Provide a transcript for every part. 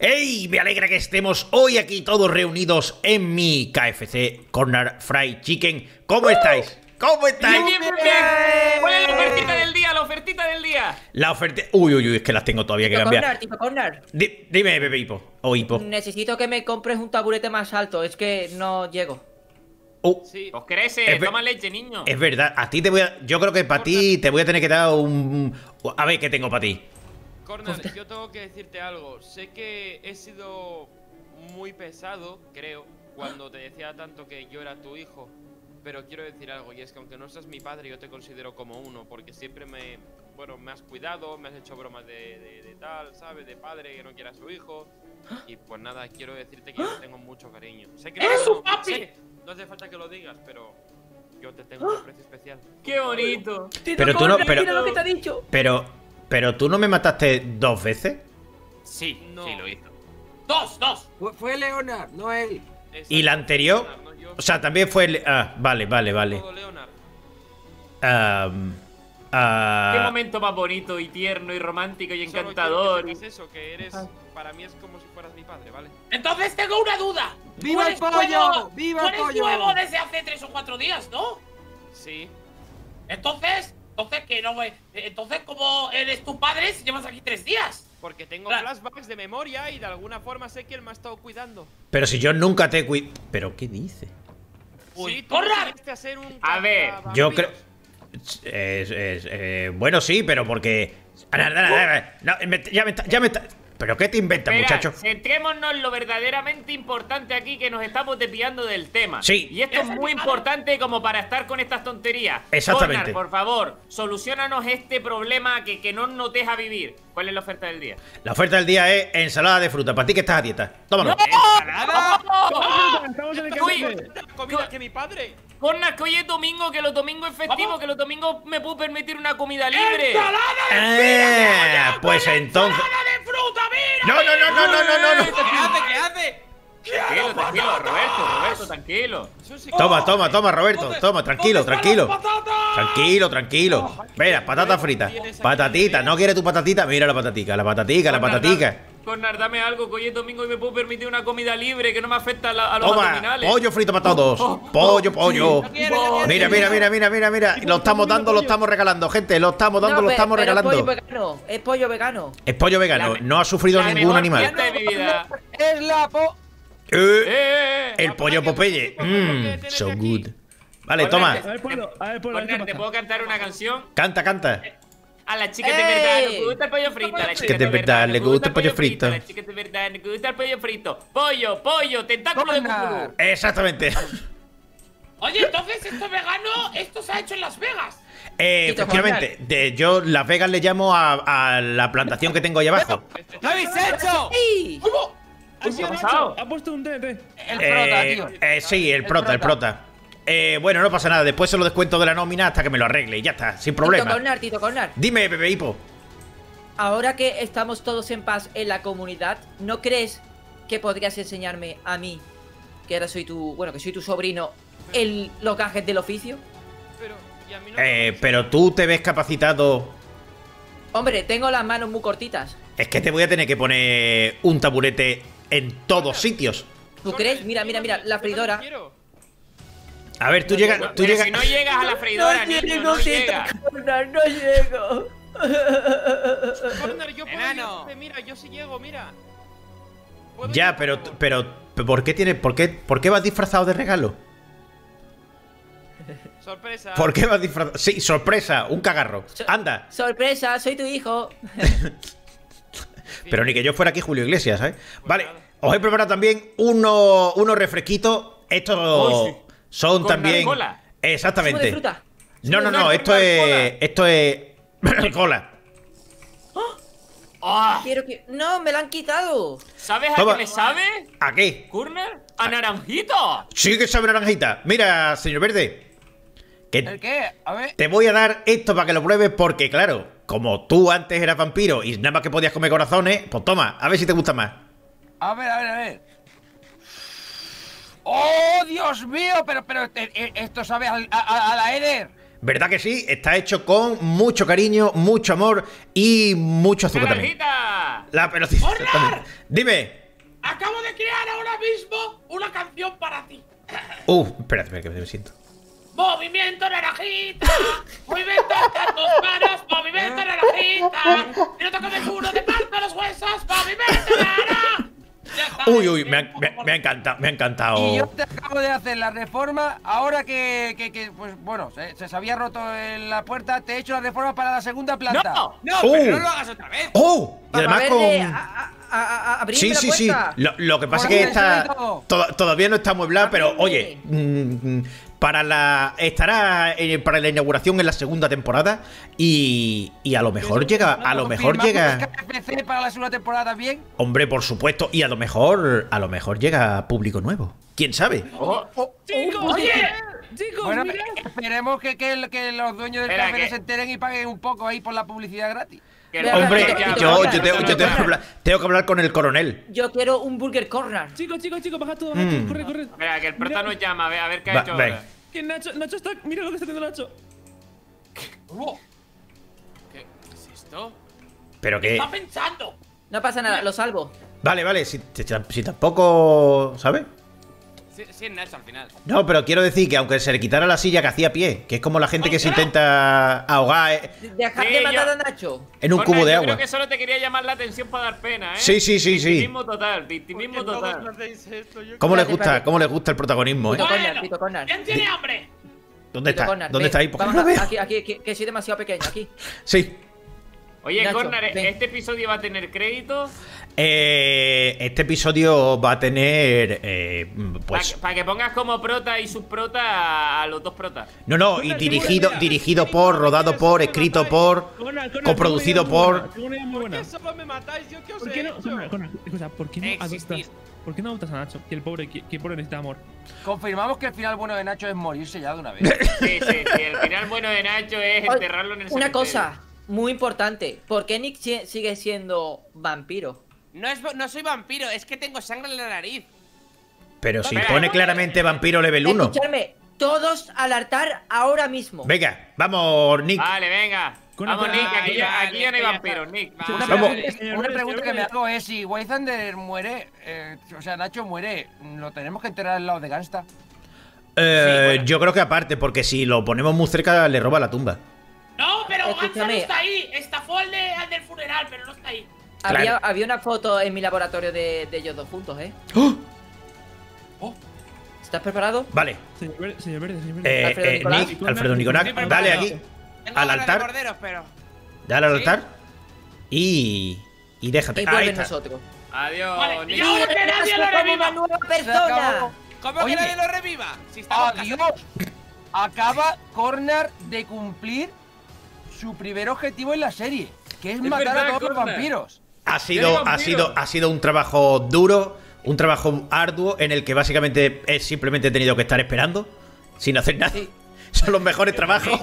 ¡Ey! Me alegra que estemos hoy aquí todos reunidos en mi KFC Corner Fried Chicken. ¿Cómo estáis? ¿Cómo estáis? Bien. ¿Cuál es la ofertita del día? La ofertita del día. La oferta... Uy, es que las tengo todavía que cambiar. Tipo corner. Dime, Pepe Hipo. O Hipo. Necesito que me compres un taburete más alto, es que no llego. Sí. Pues crece, toma leche, niño. Es verdad, a ti te voy a... Yo creo que para ti te voy a tener que dar un... A ver, ¿qué tengo para ti? Corner, yo tengo que decirte algo. Sé que he sido muy pesado, creo, cuando te decía tanto que yo era tu hijo. Pero quiero decir algo, y es que aunque no seas mi padre, yo te considero como uno, porque siempre me has cuidado, me has hecho bromas de tal, ¿sabes? De padre que no quiera a su hijo. Y pues nada, quiero decirte que yo te tengo mucho cariño. Sé que ¡Eres no, un papi! sé, no hace falta que lo digas, pero yo te tengo un aprecio especial. ¡Qué bonito! Pero tú no... Mira lo que te ha dicho. Pero tú no me mataste 2 veces. Sí, No. sí lo hizo. ¡Dos! Fue Leonard, no él. ¿Y la anterior? No, yo. O sea, también fue el... Ah, vale. Todo Leonard. ¡Qué momento más bonito y tierno y romántico y encantador! Solo quiero que sepas eso, que eres, para mí es como si fueras mi padre, ¿vale? Entonces tengo una duda. ¡Viva el pollo! ¡Viva el Tú eres pollo! nuevo desde hace 3 o 4 días, ¿no? Sí. Entonces que no me... Entonces, ¿cómo eres tu padre si llevas aquí 3 días? Porque tengo Claro. flashbacks de memoria y de alguna forma sé que él me ha estado cuidando. Pero si yo nunca te cuido... ¿Pero qué dice? Uy, Sí, tú ¡corra! decidiste a ser un A ver, Yo cazavampiros. creo... Bueno, sí, pero porque... No, ya me está... ¿Pero qué te inventas, Espera, muchacho? centrémonos en lo verdaderamente importante aquí, que nos estamos desviando del tema. Sí. Y esto es muy importante como para estar con estas tonterías. Exactamente. Cornar, por favor, solucionanos este problema que no nos deja vivir. ¿Cuál es la oferta del día? La oferta del día es ensalada de fruta. Para ti que estás a dieta. Tómalo. Estamos en el Uy, café. Comida que mi padre. Cornar, que hoy es domingo, que los domingos es festivo, ¿Vamos? que los domingos me puedo permitir una comida libre. Pues entonces... de fruta, mira! No. ¿Qué hace? Tranquilo, Roberto, tranquilo. Eso sí. Toma, Roberto. Toma, tranquilo. ¿Dónde están las patatas? Tranquilo. Mira, patata frita. Patatita, ¿no quieres tu patatita? Mira la patatica. Cornar, dame algo, que hoy es domingo y me puedo permitir una comida libre que no me afecta a los Toma, abdominales. pollo frito para todos. Pollo. Mira. Lo estamos dando, lo estamos regalando, gente. Lo estamos dando, lo estamos regalando. Es pollo vegano. Es pollo vegano, no ha sufrido La ningún mejor animal. fiesta de mi vida. Es la El pollo Popeye. So good. Vale, toma. A ver, puedo. Cornar, ¿te puedo cantar una canción? Canta. A las chicas de verdad les gusta el pollo frito. A las chicas de verdad les gusta el pollo frito. A las chicas de verdad les gusta el pollo frito. Pollo, tentáculo de cucurú. Exactamente. Oye, entonces esto vegano, esto se ha hecho en Las Vegas. Efectivamente, yo Las Vegas le llamo a la plantación que tengo ahí abajo. ¿Qué habéis hecho? ¡Sí! ¿Qué ha pasado? Ha puesto un TNT. El prota, tío. Sí, el prota. Bueno, no pasa nada, después se lo descuento de la nómina hasta que me lo arregle y ya está, sin problema. Tito Cornar. Dime, Pepe Hipo. Ahora que estamos todos en paz en la comunidad, ¿no crees que podrías enseñarme a mí, que ahora soy tu, que soy tu sobrino, los gajes del oficio? Pero, y a mí no Pero tú te ves capacitado. Hombre, tengo las manos muy cortitas. Es que te voy a tener que poner un taburete en todos sitios. ¿Tú crees? Mira, la freidora. A ver, tú llegas. Pero si no llegas a la freidora, niño, no llegas. Cornar, no llego. Corner, yo puedo Enano. irte, mira, yo sí llego, mira. ¿Puedo Ya, ir, por favor? pero ¿por qué vas disfrazado de regalo? Sorpresa. ¿Por qué vas disfrazado? Sí, sorpresa, un cagarro. Anda. Sorpresa, soy tu hijo. Pero ni que yo fuera aquí Julio Iglesias, ¿sabes? Vale, nada. os he preparado también unos refresquitos. Estos Oh, sí. son Con también. Cola. ¿Zumo de Exactamente. fruta? No, esto es cola. Ah, Quiero que... No, me la han quitado. ¿Sabes a Toma. qué me sabe? ¿A qué? ¿Cornar? ¡A naranjita! Sí que sabe naranjita. Mira, señor Verde, ¿El que qué? A ver. te voy a dar esto para que lo pruebes porque, claro, como tú antes eras vampiro y nada más que podías comer corazones, pues toma, a ver si te gusta más. A ver. ¡Oh, Dios mío! Pero esto sabe a la Eder. ¿Verdad que sí? Está hecho con mucho cariño, mucho amor y mucho azúcar también. ¡Naranjita! La pelotita. ¡Corner! también. Dime. Acabo de crear ahora mismo una canción para ti. Espérate, que me siento. Movimiento naranjita, movimiento de tus manos, movimiento naranjita. Y no te comes uno de parte los huesos, movimiento naranja. Uy, me ha encantado. Y yo te acabo de hacer la reforma. Ahora que pues bueno, se había roto en la puerta. Te he hecho la reforma para la segunda planta. No, pero no lo hagas otra vez. Y además Abrirme Sí. la puerta. Lo que pasa es que está todavía no está amueblada, pero oye, estará para la inauguración en la segunda temporada y a lo mejor llega, KFC para la segunda temporada también. Hombre, por supuesto, y a lo mejor llega público nuevo. ¿Quién sabe? ¡Chicos! Bueno, esperemos que los dueños del Espera, café que- se enteren y paguen un poco ahí por la publicidad gratis. Hombre, Tito, yo Tito, tengo que hablar con el coronel. Yo quiero un Burger Corner. Chicos, baja todo, corre. Espera, que el prota nos llama, a ver qué ha Va, hecho ven. ahora. Que Nacho está. Mira lo que está haciendo Nacho. ¿Qué es esto? Pero que... Está pensando. No pasa nada, lo salvo. Vale, si tampoco... ¿Sabes? Sí, es Nacho al final. No, pero quiero decir que aunque se le quitara la silla que hacía pie, que es como la gente que se intenta ahogar Dejar Sí, de matar yo- a Nacho. en un Corner, cubo de yo agua. creo que solo te quería llamar la atención para dar pena, ¿eh? Sí. Victimismo total, victimismo total. ¿Cómo les Espérate. gusta el protagonismo, Tito eh? Corner, Tito Corner. ¿Quién tiene hambre? ¿Dónde Tito está? Corner, ¿Dónde ven. está ahí? ¿Por qué no Vamos lo veo? aquí, que soy demasiado pequeño, aquí. Sí. Oye, Nacho, Corner, ven. ¿este episodio va a tener créditos? Este episodio va a tener... pues... Para que pongas como prota y subprota a los dos protas. No, y dirigido por, rodado por, escrito por, coproducido por... Tengo una idea muy buena. Solo me matáis, yo qué os ¿Por he qué no? hecho. Corner, escucha, ¿por qué no Existir. adoptas? ¿Por qué no adoptas a Nacho? Que el pobre necesita amor. Confirmamos que el final bueno de Nacho es morirse ya de una vez. Sí, el final bueno de Nacho es enterrarlo en el Una cementerio. cosa muy importante. ¿Por qué Nick sigue siendo vampiro? No soy vampiro, es que tengo sangre en la nariz. Pero si pone claramente vampiro level 1. Escuchadme, todos al altar ahora mismo. Venga, vamos, Nick. Vale, venga. Corner, Vamos, Nick, aquí ya no hay ya está. vampiros, Nick. Una Vamos. pregunta que me hago es: si Waythander muere, o sea, Nacho muere, ¿lo tenemos que enterrar al lado de Gangsta? Yo creo que aparte, porque si lo ponemos muy cerca le roba la tumba. No, pero Gansa no Escúchame. está ahí. Estafó al del funeral, pero no está ahí. Había una foto en mi laboratorio de ellos dos juntos, ¿eh? ¡Oh! ¿Estás preparado? Vale. Señor Verde. Alfredo Nicolás. Nick, Alfredo Nicolás, Estoy dale preparado. aquí, Tengo al ganas de altar, corderos, pero. dale al ¿Sí? altar y déjate. Y Ahí vuelven está. nosotros. Adiós, Vale, Nick. y ahora que nadie lo Como una reviva. nueva Se persona. acabó. ¿Cómo Oye. que nadie lo reviva? Si estamos ¡Adiós! Acaba Corner de cumplir su primer objetivo en la serie, que es matar verdad, a todos los Corner. vampiros. Ha sido un trabajo duro, un trabajo arduo en el que básicamente simplemente he tenido que estar esperando sin hacer nada. Son los mejores trabajos.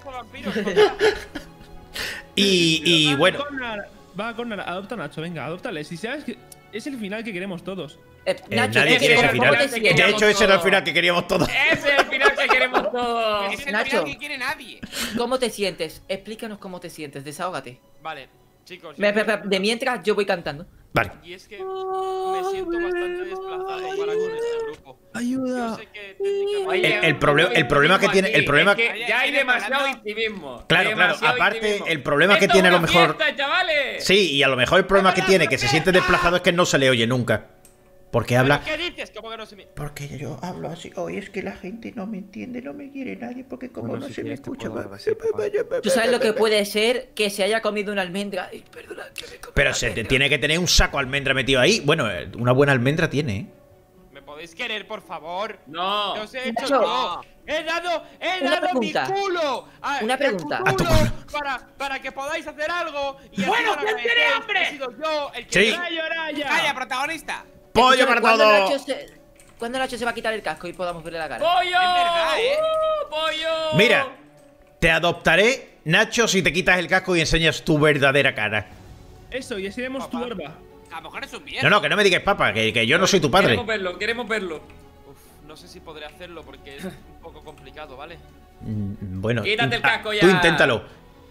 Y bueno, Corner, adopta a Nacho, venga, adóptale. Si sabes que es el final que queremos todos. Nacho, nadie quiere ese ¿cómo final. te sientes? De hecho, ese era el final que queríamos todos. Ese es el final que queremos todos. Es el Nacho. final que quiere nadie. ¿Cómo te sientes? Explícanos cómo te sientes, desahógate. Vale, chicos. De mientras yo voy cantando. Vale. Y es que me siento bastante desplazado para con este grupo. Yo Ayuda. sé que técnicamente. Oye, El problema que tiene, el problema es que ya hay demasiado intimismo. Claro, Demasiado aparte, intimismo. el problema que ¡Esto tiene es a lo una mejor. fiesta, chavales! Sí, y a lo mejor el problema que tiene que se siente desplazado es que no se le oye nunca. Porque habla. ¿Qué dices? ¿Cómo que no se me.? Porque yo hablo así. Hoy es que la gente no me entiende, no me quiere nadie, porque como no se me escucha. ¿Tú sabes lo que puede ser? Que se haya comido una almendra. Ay, perdona, que me comí Pero una se te almendra. tiene que tener un saco de almendra metido ahí. Bueno, una buena almendra tiene, ¿eh? ¿Me podéis querer, por favor? No. ¿Qué os he hecho Nacho. yo? He dado Una mi pregunta. culo. Una el pregunta. A tu culo culo. para que podáis hacer algo. Y así Bueno, me ¿quién tiene agradecéis. hambre? He sido yo el que. Sí. ¡Calla, protagonista! ¡Pollo Escúchame, para todo! ¿Cuándo Nacho se va a quitar el casco y podamos verle la cara? ¡Pollo! Es verdad, ¿eh? ¡Pollo! Mira, te adoptaré, Nacho, si te quitas el casco y enseñas tu verdadera cara. Eso, y así vemos tu barba. A lo mejor es un viejo. No, no, que no me digas papa, que yo no soy tu padre. Queremos verlo, queremos verlo. Uf, no sé si podré hacerlo porque es un poco complicado, ¿vale? Bueno, Quítate el casco ya. tú inténtalo.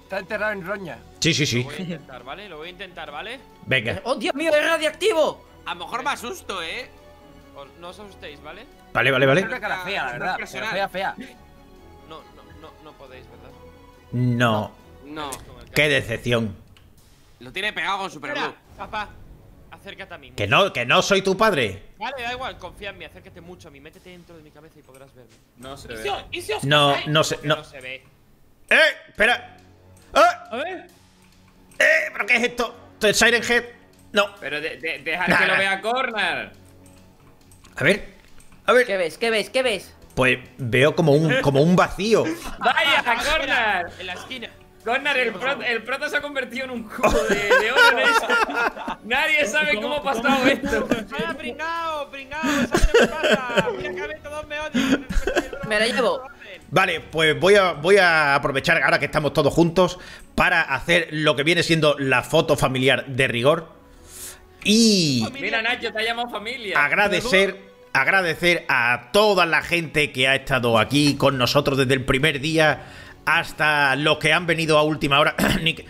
Está enterrado en roña. Sí, sí, sí. Lo voy a intentar, ¿vale? Lo voy a intentar, ¿vale? Venga. ¡Oh, Dios mío, es radiactivo! A lo mejor me asusto, No os asustéis, ¿vale? Vale, vale, vale. Es una cara fea, la verdad. Pero fea, fea. No podéis, ¿verdad? No. No. Qué decepción. Lo tiene pegado con Superglue. Espera, papá, acércate a mí. Que no soy tu padre. Vale, da igual, confía en mí, acércate mucho a mí. Métete dentro de mi cabeza y podrás verme. No se ¿Y ve. si os No, casáis? no sé, Porque no. no se ve. Espera. ¡Ah! A ver. ¿Pero qué es esto? ¿Esto es Siren Head? No. Pero dejar Nah, que lo nah. vea Corner. A ver. A ver. ¿Qué ves? ¿Qué ves? ¿Qué ves? Pues veo como un vacío. ¡Vaya, Espera, Corner! en la esquina. Corner, el prota se ha convertido en un cubo de oro en eso. Nadie sabe cómo ha pasado esto. ¡Vaya, pringao! ¿Sabes lo que pasa? Mira que a ver, todos me odian. Me la llevo. Vale, pues voy a aprovechar ahora que estamos todos juntos para hacer lo que viene siendo la foto familiar de rigor. Y Mira, Nacho, te ha llamado familia. agradecer a toda la gente que ha estado aquí con nosotros desde el primer día hasta los que han venido a última hora. Nick,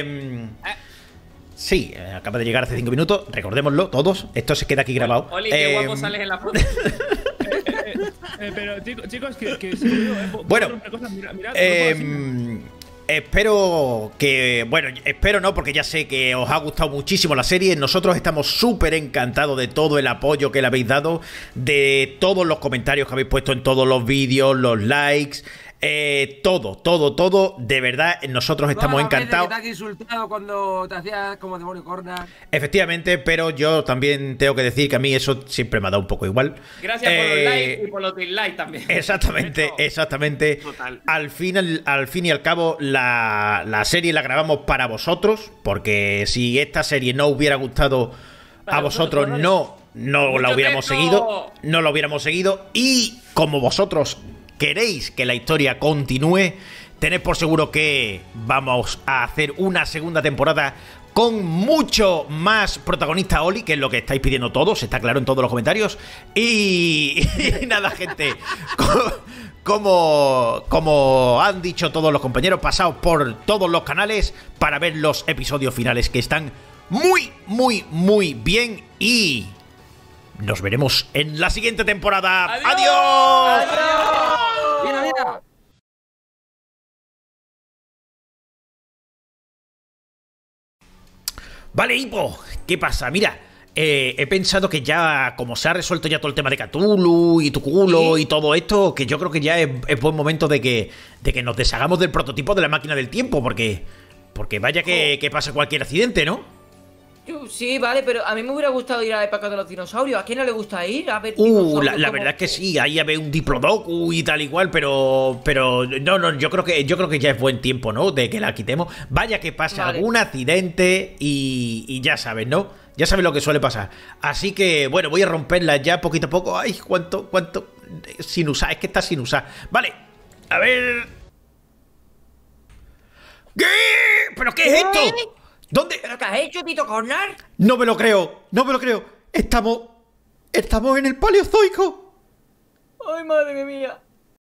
sí, acaba de llegar hace 5 minutos, recordémoslo todos. Esto se queda aquí grabado. Oli, qué guapo sales en la foto. Pero chicos, que si digo, Bueno, una cosa, mirad, no puedo así. espero que... Bueno, espero no, porque ya sé que os ha gustado muchísimo la serie. Nosotros estamos súper encantados de todo el apoyo que le habéis dado, de todos los comentarios que habéis puesto en todos los vídeos, los likes... todo, de verdad, nosotros estamos encantados. Te has insultado cuando te hacías como demonio corna. Efectivamente, pero yo también tengo que decir que a mí eso siempre me ha dado un poco igual. Gracias por los likes y por los dislikes también. Exactamente. Total. Al fin y al cabo, la serie la grabamos para vosotros, porque si esta serie no hubiera gustado a vosotros, no la hubiéramos seguido. No la hubiéramos seguido. Y como vosotros queréis que la historia continúe, tened por seguro que vamos a hacer una segunda temporada con mucho más protagonista Oli, que es lo que estáis pidiendo todos, está claro en todos los comentarios. Y nada, gente, como han dicho todos los compañeros, pasaos por todos los canales para ver los episodios finales, que están muy bien. Y nos veremos en la siguiente temporada. ¡Adiós! Mira, mira. Vale, Hippo, ¿qué pasa? Mira, he pensado que ya, como se ha resuelto ya todo el tema de Cthulhu y tu culo y todo esto, que yo creo que ya es buen momento de que nos deshagamos del prototipo de la máquina del tiempo, porque vaya que pasa cualquier accidente, ¿no? Sí, vale, pero a mí me hubiera gustado ir a la época de los dinosaurios. ¿A quién no le gusta ir? A ver La verdad es que sí, ahí había un Diplodocus y tal igual, pero no, yo creo que ya es buen tiempo, ¿no? De que la quitemos. Vaya que pasa algún accidente y ya sabes, ¿no? Ya sabes lo que suele pasar. Así que, bueno, voy a romperla ya poquito a poco. Ay, cuánto sin usar, es que está sin usar. Vale, a ver. ¿Qué? ¿Pero qué es esto? ¿Dónde? ¿Pero qué has hecho, Tito Corner? No me lo creo. Estamos en el Paleozoico. Ay, madre mía.